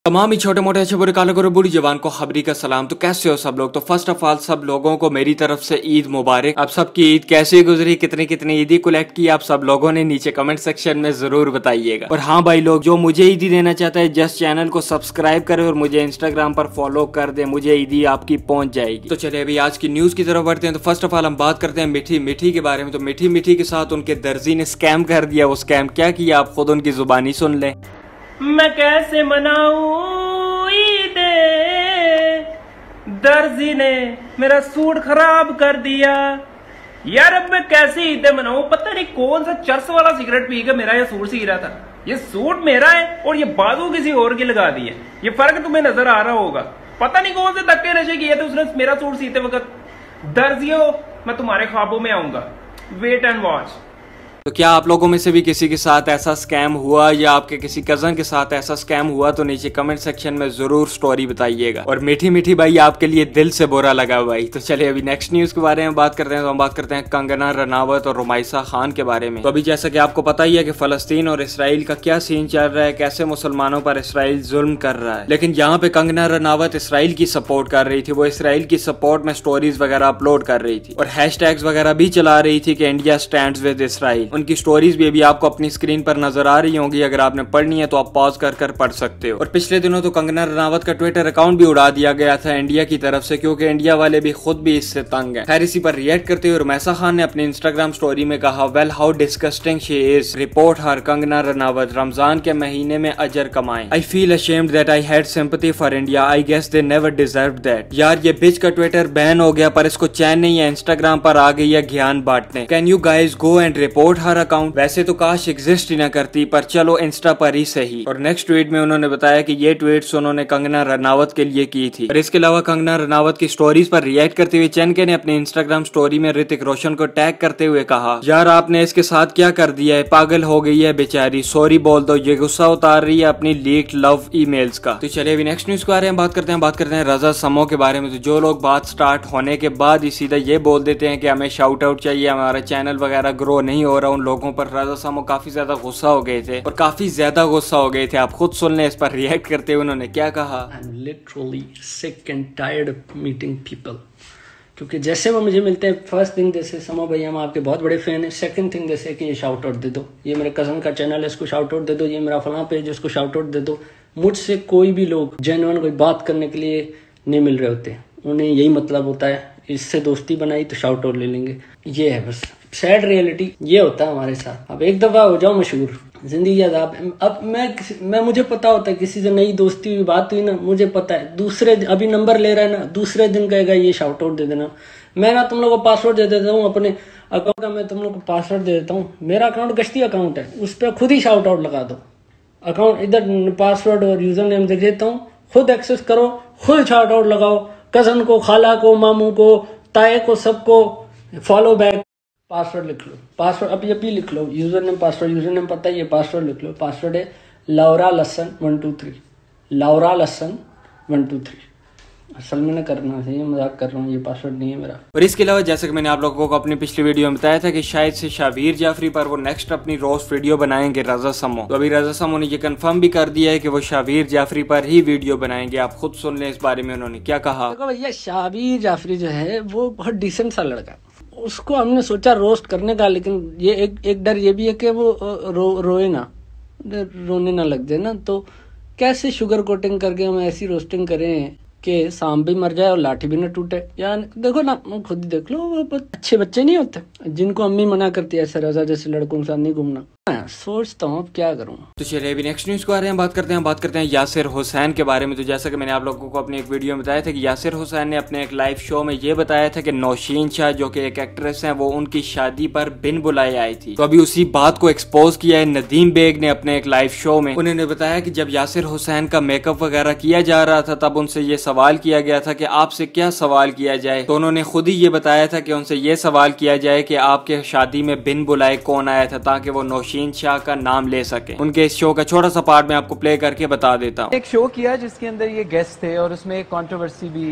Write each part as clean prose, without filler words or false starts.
तमाम ही छोटे मोटे अच्छे बुरे काले गोरे बूढ़ी जवान को खबरी का सलाम। तो कैसे हो सब लोग। तो फर्स्ट ऑफ ऑल सब लोगों को मेरी तरफ से ईद मुबारक। आप सबकी ईद कैसे गुजरी, कितनी कितनी ईदी कलेक्ट की आप सब लोगों ने, नीचे कमेंट सेक्शन में जरूर बताइएगा। और हाँ भाई लोग, जो मुझे ईदी देना चाहता है जस्ट चैनल को सब्सक्राइब करे और मुझे इंस्टाग्राम पर फॉलो कर दे, मुझे ईदी आपकी पहुंच जाएगी। तो चलिए अभी आज की न्यूज की तरफ बढ़ते हैं। तो फर्स्ट ऑफ ऑल हम बात करते हैं मिठी मिठी के बारे में। तो मिठी मिठी के साथ उनके दर्जी ने स्कैम कर दिया। वो स्कैम क्या किया आप खुद उनकी जुबानी सुन ले। मैं कैसे मनाऊं ईदे, दर्जी ने मेरा सूट खराब कर दिया। यार अब मैं कैसे ईदे मनाऊं, पता नहीं कौन सा चरस वाला सिगरेट पी के मेरा ये सूट सी रहा था। ये सूट मेरा है और ये बाजू किसी और की लगा दी है। ये फर्क तुम्हें नजर आ रहा होगा। पता नहीं कौन से धक्के नशे किए थे उसने मेरा सूट सीते वक्त। दर्जियों, मैं तुम्हारे ख्वाबों में आऊंगा, वेट एंड वॉच। तो क्या आप लोगों में से भी किसी के साथ ऐसा स्कैम हुआ या आपके किसी कजन के साथ ऐसा स्कैम हुआ, तो नीचे कमेंट सेक्शन में जरूर स्टोरी बताइएगा। और मीठी मीठी भाई आपके लिए दिल से बुरा लगा भाई। तो चलिए अभी नेक्स्ट न्यूज के बारे में बात करते हैं। तो हम बात करते हैं कंगना रनावत और रुमाइसा खान के बारे में। तो अभी जैसा कि आपको पता ही है कि फलस्तीन और इसराइल का क्या सीन चल रहा है, कैसे मुसलमानों पर इसराइल जुल्म कर रहा है। लेकिन यहाँ पे कंगना रनावत इसराइल की सपोर्ट कर रही थी। वो इसराइल की सपोर्ट में स्टोरीज वगैरह अपलोड कर रही थी और हैशटैग्स वगैरह भी चला रही थी कि इंडिया स्टैंड्स विद इसराइल। उनकी स्टोरीज भी अभी आपको अपनी स्क्रीन पर नजर आ रही होंगी। अगर आपने पढ़नी है तो आप पॉज कर पढ़ सकते हो। और पिछले दिनों तो कंगना रनावत का ट्विटर अकाउंट भी उड़ा दिया गया था इंडिया की तरफ से, क्योंकि इंडिया वाले भी खुद भी इससे तंग है। खैर इसी पर रिएक्ट करते हुए रुमैसा खान ने अपने इंस्टाग्राम स्टोरी में कहा, well how disgusting she is, report her Kangana Ranaut, रमजान के महीने में अजर कमाएं। I feel ashamed that I had sympathy for India, I guess they never deserved that. यार ये बिच का ट्विटर बैन हो गया पर इसको चैन नहीं है, इंस्टाग्राम पर आ गई है ज्ञान बांटने। Can you guys go and report her account. वैसे तो काश एग्जिस्ट ही ना करती, पर चलो इंस्टा पर ही सही। और नेक्स्ट ट्वीट में उन्होंने बताया कि ये ट्वीट्स उन्होंने कंगना रनावत के लिए की थी। और इसके अलावा कंगना रनावत की स्टोरीज पर रिएक्ट करते हुए चैनके ने अपने इंस्टाग्राम स्टोरी में ऋतिक रोशन को टैग करते हुए कहा, यार आपने इसके साथ क्या कर दिया है, पागल हो गई है बेचारी, सॉरी बोल दो, ये गुस्सा उतार रही है अपनी लीक्ड लव ईमेल्स का। तो चलिए अभी नेक्स्ट न्यूज के बारे में बात करते हैं रजा समो के बारे में। तो जो लोग बात स्टार्ट होने के बाद ही सीधा ये बोल देते हैं कि हमें शाउट आउट चाहिए, हमारा चैनल वगैरह ग्रो नहीं हो रहा, उन लोगों पर रजा समो काफी ज्यादा गुस्सा हो गए थे और काफी ज्यादा गुस्सा हो गए थे। आप खुद सुन लें इस पर रिएक्ट करते हुए उन्होंने क्या कहा। I am literally sick and tired of meeting people. क्योंकि जैसे वो मुझे मिलते हैं, फर्स्ट थिंग जैसे समो भाई हम आपके बहुत बड़े फैन हैं, सेकंड थिंग जैसे कि ये शाउट आउट दे दो, ये मेरे कजन का चैनल है इसको शाउट आउट दे दो, ये मेरा फलां पेज है इसको शाउट आउट दे दो। मुझसे कोई भी लोग जेन्युइन कोई बात करने के लिए नहीं मिल रहे होते, उन्हें यही मतलब होता है इससे दोस्ती बनाई तो शाउट आउट ले लेंगे। ये है बस सैड रियलिटी, ये होता है हमारे साथ। अब एक दफा हो जाओ मशहूर, जिंदगी आजाब। अब मैं मुझे पता होता है किसी से नई दोस्ती हुई, बात हुई ना, मुझे पता है दूसरे अभी नंबर ले रहा है ना, दूसरे दिन कहेगा ये शाउट आउट दे देना। मैं ना तुम लोगों को पासवर्ड दे देता हूँ अपने अकाउंट का, मैं तुम लोग को पासवर्ड दे देता हूँ। मेरा अकाउंट गश्ती अकाउंट है, उस पर खुद ही शाउट आउट लगा दो। अकाउंट इधर पासवर्ड और यूजर नेम दे देता हूँ, खुद एक्सेस करो, खुद शाउट आउट लगाओ, कजन को, खाला को, मामू को, ताए को, सबको फॉलो बैक। पासवर्ड लिख लो, पासवर्ड अभी लिख लो, user name password, user name पता है, ये पासवर्ड लिख लो। पासवर्ड है लौरा लसन 123, लौरा लसन 123। असल में ना करना चाहिए, मजाक कर रहा हूँ, ये पासवर्ड नहीं है मेरा। और इसके अलावा जैसे कि मैंने आप लोगों को अपनी पिछली वीडियो में बताया था कि शायद से शावीर जाफरी पर वो नेक्स्ट अपनी रोस्ट वीडियो बनाएंगे रजा समो। तो अभी रजा समो ने ये कंफर्म भी कर दिया है कि वो शावीर जाफरी पर ही वीडियो बनाएंगे। आप खुद सुन लें इस बारे में उन्होंने क्या कहा। देखो भैया, शावीर जाफरी जो है वो बहुत डिसेंट सा लड़का, उसको हमने सोचा रोस्ट करने का, लेकिन ये एक डर ये भी है कि वो रोए ना, रोने ना लग जाए ना। तो कैसे शुगर कोटिंग करके हम ऐसी रोस्टिंग करें कि सांप भी मर जाए और लाठी भी न टूटे। यार देखो ना, खुद ही देख लो, वो अच्छे बच्चे नहीं होते जिनको अम्मी मना करती है ऐसे रजा जैसे लड़कों के साथ नहीं घूमना। सोचता हूँ अब क्या करूँ। तो चलिए अभी नेक्स्ट न्यूज के बारे में बात करते हैं यासिर हुसैन के बारे में। तो जैसा कि मैंने आप लोगों को अपने एक वीडियो में बताया था कि यासिर हुसैन ने अपने एक लाइव शो में ये बताया था कि नौशीन शाह जो कि एक एक्ट्रेस हैं, वो उनकी शादी पर बिन बुलाए आई थी। तो अभी उसी बात को एक्सपोज किया है नदीम बेग ने अपने एक लाइव शो में। उन्होंने बताया कि जब यासिर हुसैन का मेकअप वगैरह किया जा रहा था तब उनसे ये सवाल किया गया था कि आपसे क्या सवाल किया जाए। तो उन्होंने खुद ही ये बताया था कि उनसे ये सवाल किया जाए कि आपके शादी में बिन बुलाए कौन आया था, ताकि वो नौशीन शाह का नाम ले सके। उनके इस शो का छोटा सा पार्ट मैं आपको प्ले करके बता देता हूँ। एक शो किया जिसके अंदर ये गेस्ट थे और उसमें एक कंट्रोवर्सी भी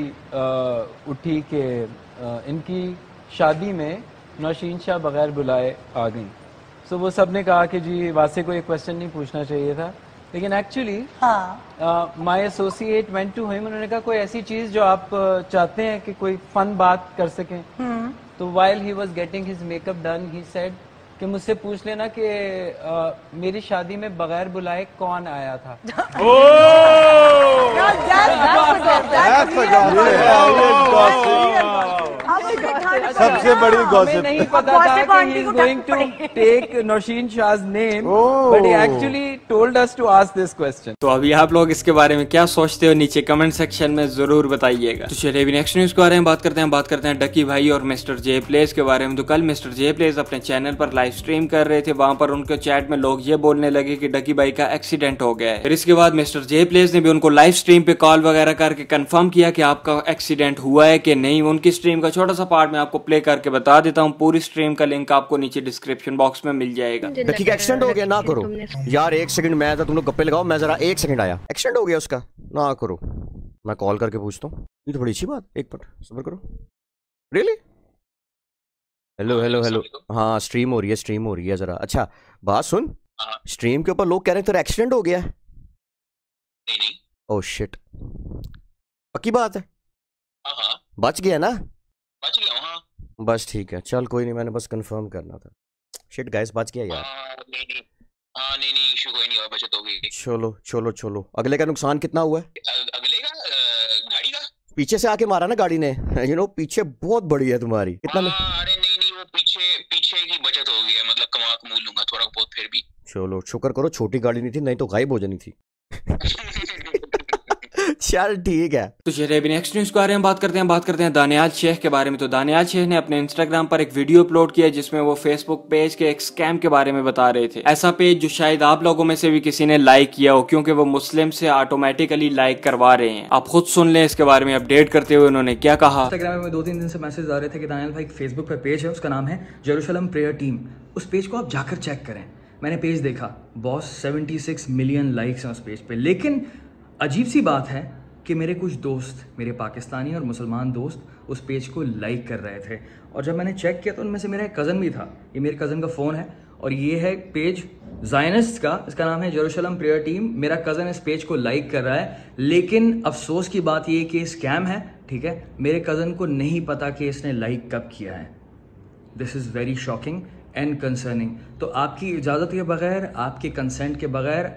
उठी कि इनकी शादी में नौशीन शाह बगैर बुलाए आ गई। सो वो सब ने कहा कि जी वासे को एक क्वेश्चन नहीं पूछना चाहिए था, लेकिन actually my associate went to him, उन्होंने कहा कोई ऐसी चीज जो आप चाहते हैं कि कोई फन बात कर सकें। तो while he was getting his makeup done he said कि मुझसे पूछ लेना कि मेरी शादी में बगैर बुलाए कौन आया था। सबसे बड़ी गॉसिप। नहीं पता था कि he is going to take Naushin Shah's name, but he actually told us to ask this question. तो अभी आप लोग इसके बारे में क्या सोचते हो नीचे कमेंट सेक्शन में जरूर बताइएगा। तो चलिए अभी नेक्स्ट न्यूज के बारे में बात करते हैं डकी भाई और मिस्टर जे प्लेस के बारे में। तो कल मिस्टर जे प्लेस अपने चैनल पर लाइव स्ट्रीम कर रहे थे, वहां पर उनके चैट में लोग ये बोलने लगे कि डकी भाई का एक्सीडेंट हो गया है। फिर इसके बाद मिस्टर जे प्लेस ने भी उनको लाइव स्ट्रीम पे कॉल वगैरह करके कंफर्म किया कि आपका एक्सीडेंट हुआ है कि नहीं। उनकी स्ट्रीम का छोटा सा पार्ट मैं आपको प्ले करके बता देता हूँ, पूरी स्ट्रीम का लिंक आपको नीचे डिस्क्रिप्शन बॉक्स में मिल जाएगा। डकी का एक्सीडेंट हो गया, ना करो यार, एक सेकंड मैं तुम लोग गप्पे लगाओ, मैं जरा एक सेकंड आया। एक्सीडेंट हो गया उसका, ना करो, मैं कॉल करके पूछता हूँ। ये तो बड़ी अच्छी बात, एक मिनट सब्र करो। रियली? हेलो हेलो हेलो, हाँ स्ट्रीम हो रही है जरा। अच्छा बात सुन, स्ट्रीम के ऊपर लोग कह रहे हैं तेरा एक्सीडेंट हो गया है। नहीं। ओह शिट, पक्की बात है? हाँ बच गया ना? बच गया हूँ। हाँ बस ठीक है, चल कोई नहीं, मैंने बस कंफर्म करना था। शिट गाइस, बच गया यार। नहीं इशू कोई नहीं हुआ, बचत हो गई। चलो अगले का नुकसान कितना हुआ है? अगले का गाड़ी का पीछे से आके मारा ना गाड़ी ने, यू नो पीछे बहुत बड़ी है तुम्हारी। कितना अरे नहीं वो पीछे की बचत हो गई है, मतलब कमा लूंगा थोड़ा बहुत फिर भी। चलो शुक्र करो छोटी गाड़ी नहीं थी, नहीं तो गायब हो जानी थी। चल ठीक है। तो चलिए अभी नेक्स्ट न्यूज के बारे में बात करते हैं दानियाल शेख के बारे में। तो दानियाल शेख ने अपने इंस्टाग्राम पर एक वीडियो अपलोड किया जिसमें वो फेसबुक पेज के एक स्कैम के बारे में बता रहे थे। ऐसा पेज जो शायद आप लोगों में से भी किसी ने लाइक किया हो, क्योंकि वो मुस्लिम से ऑटोमेटिकली लाइक करवा रहे हैं। आप खुद सुन लें इसके बारे में अपडेट करते हुए उन्होंने क्या कहा। इंस्टाग्राम में 2-3 दिन से मैसेज आ रहे थे कि दानियाल भाई फेसबुक पर पेज है, उसका नाम है जेरूशलम प्रेयर टीम, उस पेज को आप जाकर चेक करें। मैंने पेज देखा, बॉस 76 मिलियन लाइक्स हैं उस पेज पे। लेकिन अजीब सी बात है कि मेरे कुछ दोस्त, मेरे पाकिस्तानी और मुसलमान दोस्त उस पेज को लाइक कर रहे थे, और जब मैंने चेक किया तो उनमें से मेरा एक कज़न भी था। ये मेरे कज़न का फ़ोन है और ये है पेज ज़ायनिस्ट का, इसका नाम है जेरूशलम प्रेयर टीम। मेरा कज़न इस पेज को लाइक कर रहा है, लेकिन अफसोस की बात ये कि स्कैम है, ठीक है। मेरे कज़न को नहीं पता कि इसने लाइक कब किया है। This is very shocking and concerning. तो आपकी इजाज़त के बगैर, आपके कंसेंट के बगैर,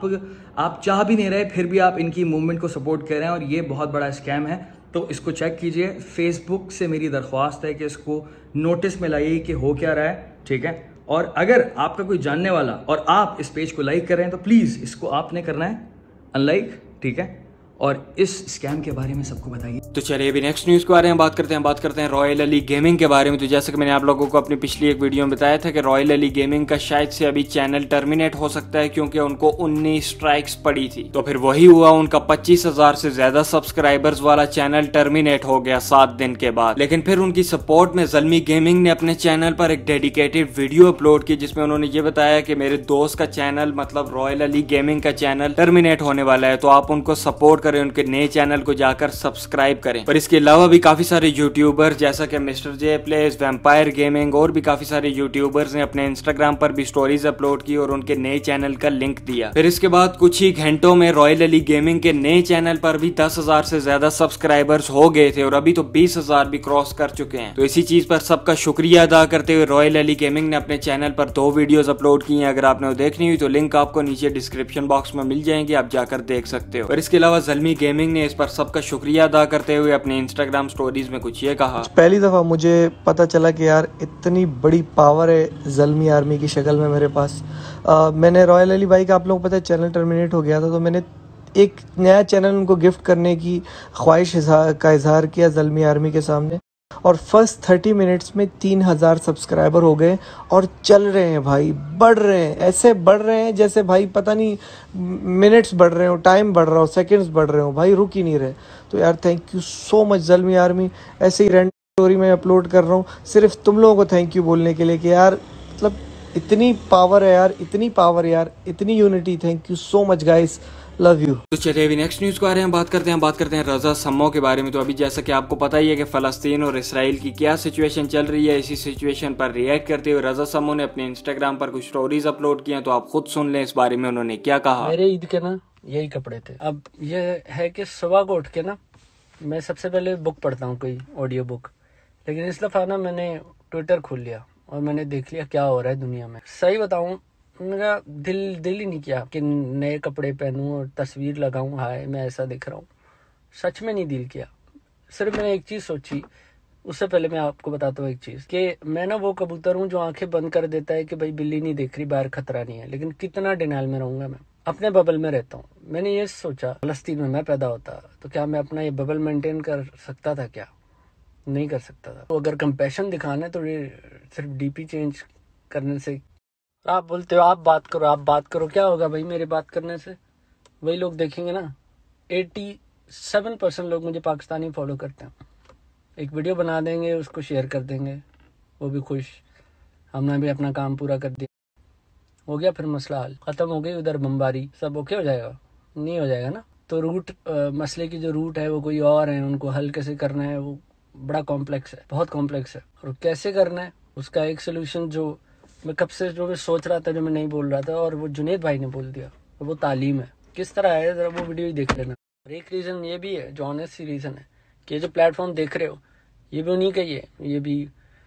आप चाह भी नहीं रहे, फिर भी आप इनकी मूवमेंट को सपोर्ट कर रहे हैं, और ये बहुत बड़ा स्कैम है। तो इसको चेक कीजिए। फेसबुक से मेरी दरख्वास्त है कि इसको नोटिस में लाइए कि हो क्या रहा है, ठीक है। और अगर आपका कोई जानने वाला और आप इस पेज को लाइक कर रहे हैं तो प्लीज़ इसको आपने करना है अनलाइक, ठीक है, और इस स्कैम के बारे में सबको बताइए। तो चलिए अभी नेक्स्ट न्यूज के बारे में बात करते हैं रॉयल अली गेमिंग के बारे में। तो जैसे कि मैंने आप लोगों को अपनी पिछली एक वीडियो में बताया था कि रॉयल अली गेमिंग का शायद से अभी चैनल टर्मिनेट हो सकता है, क्योंकि उनको 19 स्ट्राइक्स पड़ी थी। तो फिर वही हुआ, उनका 25,000 से ज्यादा सब्सक्राइबर्स वाला चैनल टर्मिनेट हो गया 7 दिन के बाद। लेकिन फिर उनकी सपोर्ट में ज़ल्मी गेमिंग ने अपने चैनल पर एक डेडिकेटेड वीडियो अपलोड की, जिसमें उन्होंने ये बताया कि मेरे दोस्त का चैनल, मतलब रॉयल अली गेमिंग का चैनल टर्मिनेट होने वाला है, तो आप उनको सपोर्ट करें, उनके नए चैनल को जाकर सब्सक्राइब करें। पर इसके अलावा भी काफी सारे यूट्यूबर जैसा कि mister J place, vampire gaming और भी काफी सारे यूट्यूबर्स ने अपने इंस्टाग्राम पर भी स्टोरीज अपलोड की और उनके नए चैनल का लिंक दिया। फिर इसके बाद कुछ ही घंटों में रॉयल अली गेमिंग के नए चैनल पर भी 10,000 से ज्यादा सब्सक्राइबर्स हो गए थे, और अभी तो 20,000 भी क्रॉस कर चुके हैं। तो इसी चीज पर सबका शुक्रिया अदा करते हुए रॉयल अली गेमिंग ने अपने चैनल पर 2 वीडियोस अपलोड की हैं। अगर आपने वो देखनी हुई तो लिंक आपको नीचे डिस्क्रिप्शन बॉक्स में मिल जाएंगे, आप जाकर देख सकते हो। और इसके अलावा ज़ल्मी गेमिंग ने इस पर सबका शुक्रिया अदा करते हुए अपने इंस्टाग्राम स्टोरीज में कुछ ये कहा। पहली दफ़ा मुझे पता चला कि यार इतनी बड़ी पावर है ज़ल्मी आर्मी की शक्ल में मेरे पास। मैंने रॉयल अली भाई का, आप लोगों को पता है, चैनल टर्मिनेट हो गया था, तो मैंने एक नया चैनल उनको गिफ्ट करने की ख्वाहिश का इजहार किया ज़ल्मी आर्मी के सामने, और फर्स्ट 30 मिनट्स में 3,000 सब्सक्राइबर हो गए, और चल रहे हैं भाई, बढ़ रहे हैं, ऐसे बढ़ रहे हैं जैसे भाई पता नहीं मिनट्स बढ़ रहे हो, टाइम बढ़ रहा हो, सेकंड्स बढ़ रहे हो भाई, रुक ही नहीं रहे। तो यार thank you so much Zalmi army. ऐसे ही रैंडम स्टोरी मैं अपलोड कर रहा हूँ सिर्फ तुम लोगों को थैंक यू बोलने के लिए कि यार मतलब इतनी पावर है यार, इतनी पावर यार, इतनी यूनिटी। Thank you so much guys, love you. तो चलिए अभी नेक्स्ट न्यूज को आ रहे हैं, बात करते हैं रजा सम्मो के बारे में। तो अभी जैसा कि आपको पता ही है कि फलस्तीन और इसराइल की क्या सिचुएशन चल रही है, इसी सिचुएशन पर रिएक्ट करते हुए रजा सम्मो ने अपने इंस्टाग्राम पर कुछ स्टोरीज अपलोड की हैं। तो आप खुद सुन लें इस बारे में उन्होंने क्या कहा। मेरे ईद के ना यही कपड़े थे। अब ये है कि सुबह को उठ के ना मैं सबसे पहले बुक पढ़ता हूँ, कोई ऑडियो बुक, लेकिन इस दफ़ा ना मैंने ट्विटर खोल लिया और मैंने देख लिया क्या हो रहा है दुनिया में। सही बताऊँ, मेरा दिल ही नहीं किया कि नए कपड़े पहनूं और तस्वीर लगाऊं, हाय मैं ऐसा दिख रहा हूँ। सच में नहीं दिल किया। सिर्फ मैंने एक चीज़ सोची। उससे पहले मैं आपको बताता हूँ एक चीज़, कि मैं ना वो कबूतर हूँ जो आंखें बंद कर देता है कि भाई बिल्ली नहीं देख रही, बाहर खतरा नहीं है, लेकिन कितना डिनाइल में रहूँगा। मैं अपने बबल में रहता हूँ। मैंने ये सोचा फलस्तीन में मैं पैदा होता तो क्या मैं अपना ये बबल मेंटेन कर सकता था? क्या नहीं कर सकता था। तो अगर कंपैशन दिखाना है तो ये सिर्फ डीपी चेंज करने से। आप बोलते हो आप बात करो, क्या होगा भाई मेरे बात करने से? वही लोग देखेंगे ना। 87% लोग मुझे पाकिस्तानी फॉलो करते हैं। एक वीडियो बना देंगे, उसको शेयर कर देंगे, वो भी खुश, हमने भी अपना काम पूरा कर दिया, हो गया, फिर मसला हल, ख़त्म हो गई। उधर बमबारी, सब ओके हो जाएगा? नहीं हो जाएगा ना। तो रूट मसले की जो रूट है वो कोई और है, उनको हल कैसे करना है वो बड़ा कॉम्प्लेक्स है, बहुत कॉम्प्लेक्स है। और कैसे करना है उसका एक सोल्यूशन जो मैं कब से जो मैं सोच रहा था, जो मैं नहीं बोल रहा था, और वो जुनेद भाई ने बोल दिया, वो तालीम है। किस तरह है ज़रा वो वीडियो ही देख लेना। और एक रीज़न ये भी है, जो ऑनेस्ट सी रीज़न है, कि ये जो प्लेटफॉर्म देख रहे हो ये भी उन्हीं का ही है, ये भी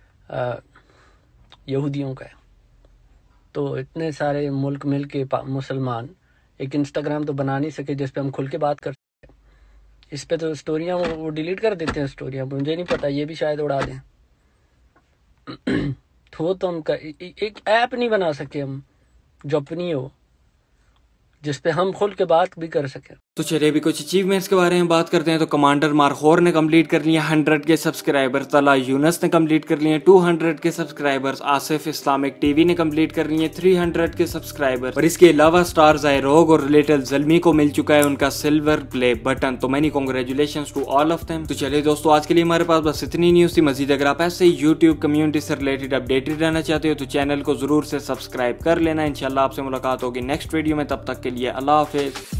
यहूदियों का है। तो इतने सारे मुल्क मिल के मुसलमान एक इंस्टाग्राम तो बना नहीं सके जिस पे हम खुल के बात कर सकते। इस पे तो स्टोरियाँ वो डिलीट कर देते हैं स्टोरियाँ, मुझे नहीं पता, ये भी शायद उड़ा दें। तो हम एक ऐप नहीं बना सके हम जो अपनी हो, जिस पे हम खुल के बात भी कर सकें। तो चलिए अभी कुछ अचीवमेंट्स के बारे में बात करते हैं। तो कमांडर मारखोर ने कंप्लीट कर लिए 100 के सब्सक्राइबर्स, तला यूनस ने कंप्लीट कर लिए 200 के सब्सक्राइबर्स, आसिफ इस्लामिक टीवी ने कंप्लीट कर लिए 300 के सब्सक्राइबर्स, और इसके अलावा स्टार ज़ायरोग और लिटिल ज़ल्मी को मिल चुका है उनका सिल्वर प्ले बटन। तो many congratulations to all of them. तो चलिए दोस्तों, आज के लिए हमारे पास बस इतनी न्यूज़ थी। मजीद अगर आप ऐसे यूट्यूब कम्युनिटी से रिलेटेड अपडेटेड रहना चाहते हो तो चैनल को जरूर से सब्सक्राइब कर लेना। इंशाल्लाह आपसे मुलाकात होगी नेक्स्ट वीडियो में, तब तक के लिए अल्लाह हाफिज़।